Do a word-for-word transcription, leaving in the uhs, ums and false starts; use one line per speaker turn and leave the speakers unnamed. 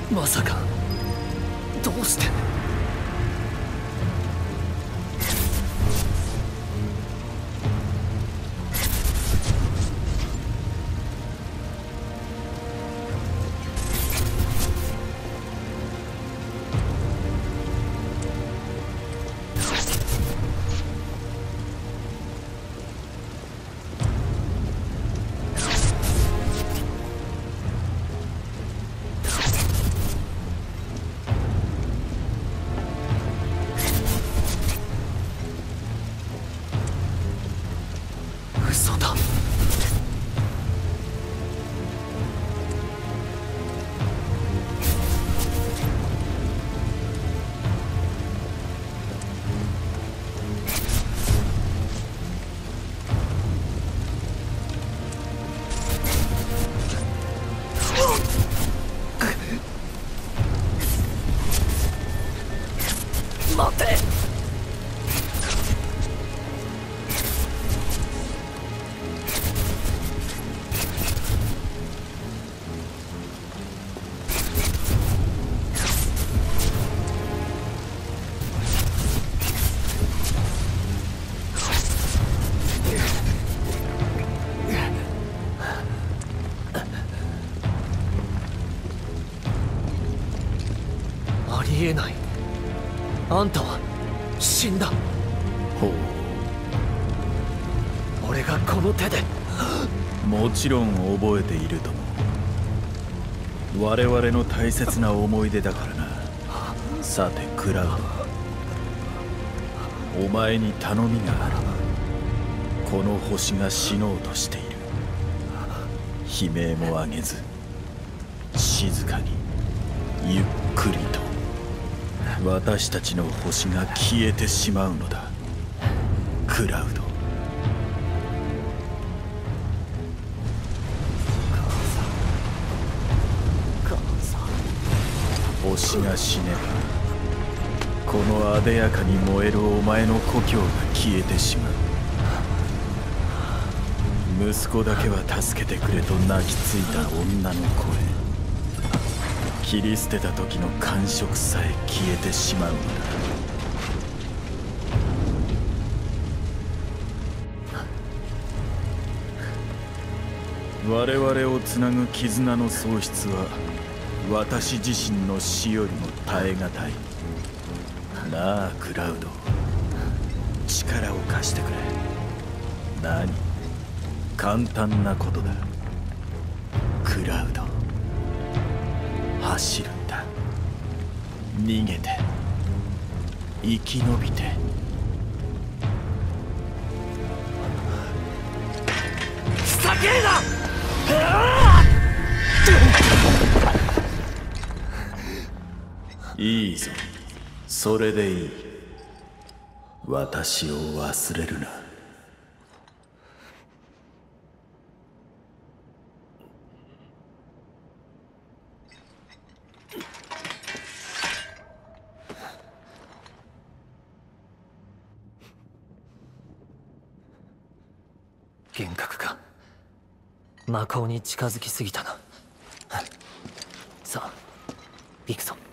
まさかどうして。嘘だ。待て。ありえない。あんたは死んだ。
ほう。
俺がこの手で。
もちろん覚えているとも。我々の大切な思い出だからな。さてクラウド、お前に頼みがある。この星が死のうとしている。悲鳴も上げず静かにゆっくりと私たちの星が消えてしまうのだ。クラウド。星が死ねばこのあでやかに燃えるお前の故郷が消えてしまう。息子だけは助けてくれと泣きついた女の声、切り捨てた時の感触さえ消えてしまうのだ。我々をつなぐ絆の喪失は私自身の死よりも耐え難い。なあクラウド、力を貸してくれ。何、簡単なことだ。クラウド、走るんだ。逃げて生き延びて。
ふざけるな。
いいぞ、それでいい。私を忘れるな。
幻覚が魔法に近づきすぎたな。さあ行くぞ。